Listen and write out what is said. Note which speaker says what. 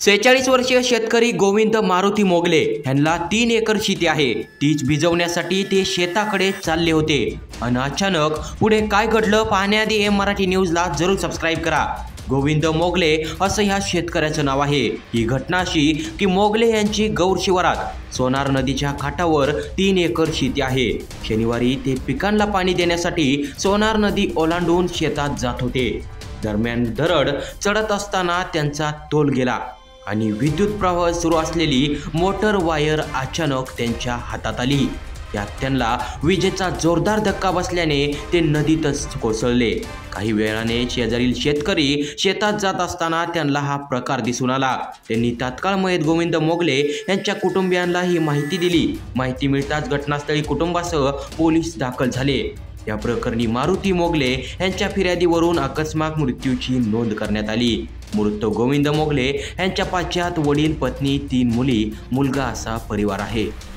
Speaker 1: 46 वर्षीय शेतकरी गोविंद मारुती मोगले यांना 3 एकर शेती आहे। तीच भिजवण्यासाठी ते शेताकडे चालले होते आणि अचानक पुढे काय घडलं पाहण्याआधी एम मराठी न्यूजला जरूर सबस्क्राइब करा। गोविंद मोगले असं ह्या शेतकऱ्याचं नाव आहे। ही घटना अशी की मोगले यांची गौर शिवारात सोनार नदीच्या काठावर 3 एकर शेती आहे। शनिवारी ते पिकांना पाणी देण्यासाठी सोनार नदी ओलांडून शेतात जात होते। दरम्यान दरड चढत असताना त्यांचा तोल गेला आणि विद्युत प्रवाह सुरू असलेली मोटर वायर अचानक त्यांच्या हातात आली। यात त्यांना विजेचा जोरदार धक्का बसल्याने ते नदीतच कोसळले। काही वेळाने शेजारील शेतकरी शेतात जात असताना त्यांना हा प्रकार दिसून आला। त्यांनी तात्काळ मयत गोविंद मोगले यांच्या कुटुंबियांना ही माहिती दिली। माहिती मिळताच घटनास्थळी कुटुंबासह पोलीस दाखल झाले। या प्रकरणी मारुती मोगले यांच्या फिर्यादीवरून अकस्मात मृत्यूची नोंद करण्यात आली। मृत गोविंद मोगले यांच्या पाश्चात वडील, पत्नी, 3 मुली, मुलगा असा परिवार आहे।